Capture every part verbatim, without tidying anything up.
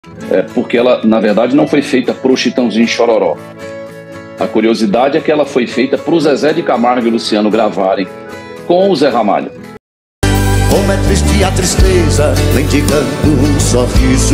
É, porque ela, na verdade, não foi feita pro Chitãozinho e Chororó. A curiosidade é que ela foi feita pro Zezé de Camargo e Luciano gravarem com o Zé Ramalho. Como é triste a tristeza, mendigando um sorriso.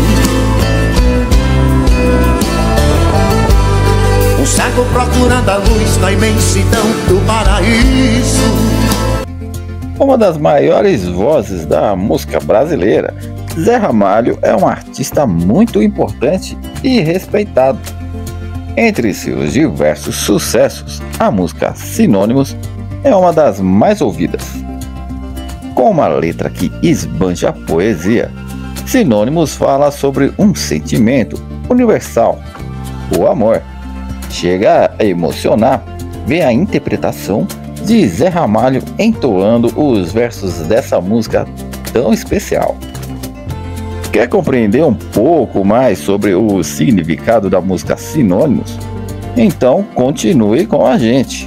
Um cego procurando a luz na imensidão do paraíso. Uma das maiores vozes da música brasileira, Zé Ramalho é um artista muito importante e respeitado. Entre seus diversos sucessos, a música Sinônimos é uma das mais ouvidas. Com uma letra que esbanja a poesia, Sinônimos fala sobre um sentimento universal, o amor. Chega a emocionar ver a interpretação de Zé Ramalho entoando os versos dessa música tão especial. Quer compreender um pouco mais sobre o significado da música Sinônimos? Então continue com a gente.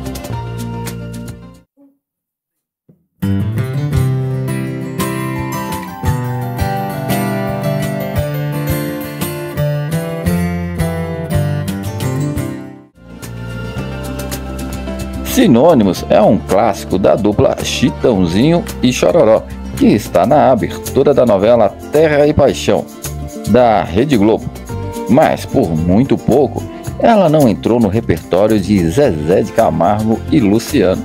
Sinônimos é um clássico da dupla Chitãozinho e Chororó, que está na abertura da novela Terra e Paixão, da Rede Globo. Mas, por muito pouco, ela não entrou no repertório de Zezé de Camargo e Luciano.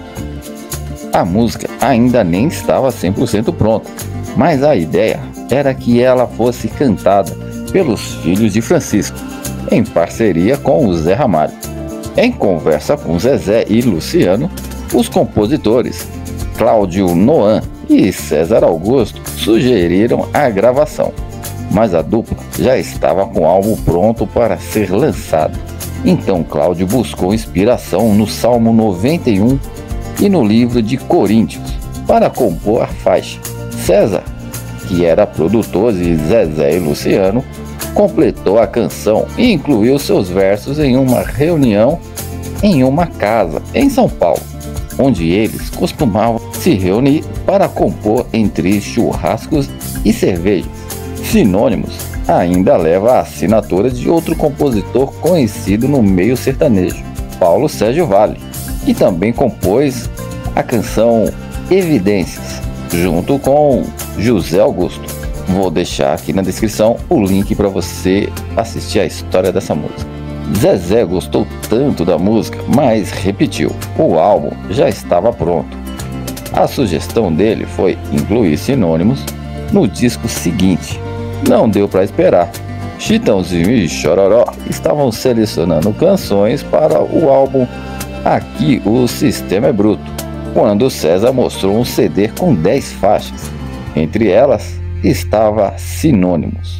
A música ainda nem estava cem por cento pronta, mas a ideia era que ela fosse cantada pelos filhos de Francisco, em parceria com o Zé Ramalho. Em conversa com Zezé e Luciano, os compositores Cláudio Noan e César Augusto sugeriram a gravação, mas a dupla já estava com o álbum pronto para ser lançado. Então Cláudio buscou inspiração no Salmo noventa e um e no livro de Coríntios para compor a faixa. César, que era produtor de Zezé e Luciano, completou a canção e incluiu seus versos em uma reunião em uma casa em São Paulo, onde eles costumavam se reunir para compor entre churrascos e cervejas. Sinônimos ainda leva a assinatura de outro compositor conhecido no meio sertanejo, Paulo Sérgio Vale, que também compôs a canção Evidências, junto com José Augusto. Vou deixar aqui na descrição o link para você assistir a história dessa música. Zezé gostou tanto da música, mas repetiu, o álbum já estava pronto. A sugestão dele foi incluir Sinônimos no disco seguinte. Não deu para esperar. Chitãozinho e Chororó estavam selecionando canções para o álbum Aqui o Sistema é Bruto, quando César mostrou um C D com dez faixas. Entre elas estava Sinônimos.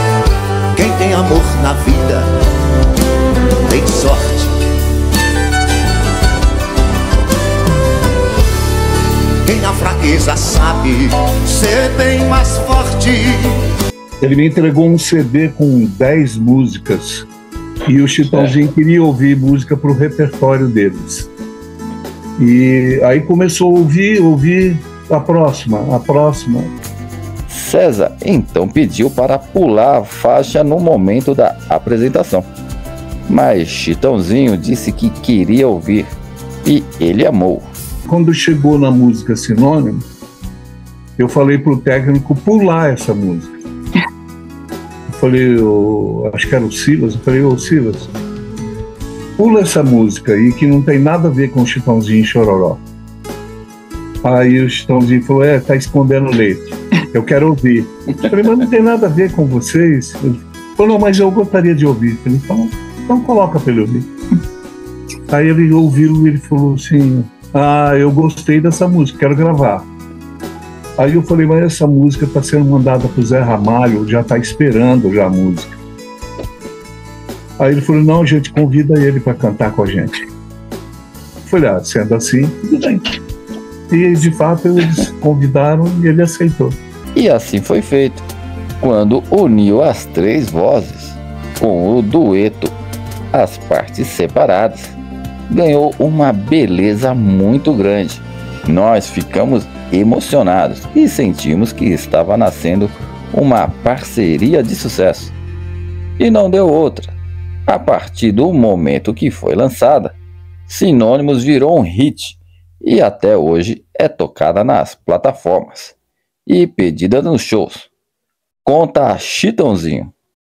Quem tem amor na vida tem sorte. Quem na fraqueza sabe ser bem mais forte. Ele me entregou um C D com dez músicas e o Chitãozinho é. queria ouvir música para o repertório deles. E aí começou a ouvir, ouvir a próxima, a próxima. César então pediu para pular a faixa no momento da apresentação, mas Chitãozinho disse que queria ouvir e ele amou. Quando chegou na música Sinônimo, eu falei pro técnico pular essa música. Eu falei, eu, acho que era o Silas, eu falei, ô Silas, pula essa música aí que não tem nada a ver com Chitãozinho e Chororó. Aí o Chitãozinho falou, é, tá escondendo leite, eu quero ouvir. Eu falei, mas não tem nada a ver com vocês. Ele falou, não, mas eu gostaria de ouvir. Eu falei, então, então coloca pra ele ouvir. Aí ele ouviu e ele falou assim, ah, eu gostei dessa música, quero gravar. Aí eu falei, mas essa música está sendo mandada pro Zé Ramalho, já está esperando já a música. Aí ele falou, não, a gente convida ele para cantar com a gente. Eu falei, ah, sendo assim, tudo bem. E de fato eles convidaram e ele aceitou. E assim foi feito, quando uniu as três vozes com o dueto As Partes Separadas, ganhou uma beleza muito grande. Nós ficamos emocionados e sentimos que estava nascendo uma parceria de sucesso. E não deu outra. A partir do momento que foi lançada, Sinônimos virou um hit e até hoje é tocada nas plataformas e pedida nos shows. Conta a Chitãozinho.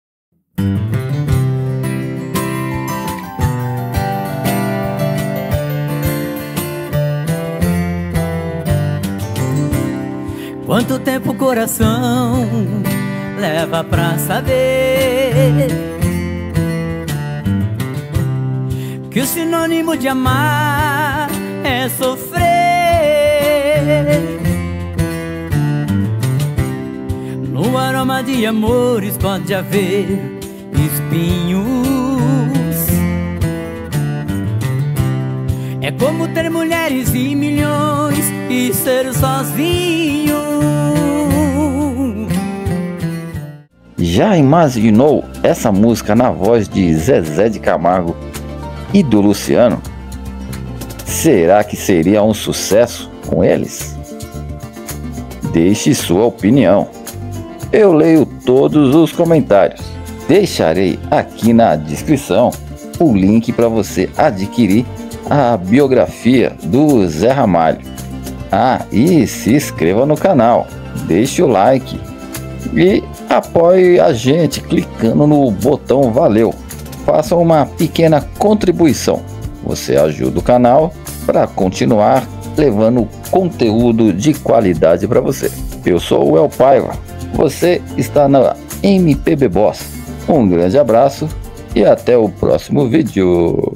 Quanto tempo o coração leva pra saber que o sinônimo de amar é sofrer? No aroma de amores pode haver espinhos. É como ter mulheres e milhões e ser sozinho. Já imaginou essa música na voz de Zezé de Camargo e do Luciano? Será que seria um sucesso com eles? Deixe sua opinião. Eu leio todos os comentários. Deixarei aqui na descrição o link para você adquirir a biografia do Zé Ramalho. Ah, e se inscreva no canal, deixe o like e apoie a gente clicando no botão valeu. Faça uma pequena contribuição. Você ajuda o canal para continuar levando conteúdo de qualidade para você. Eu sou o El Paiva. Você está na M P B Boss. Um grande abraço e até o próximo vídeo.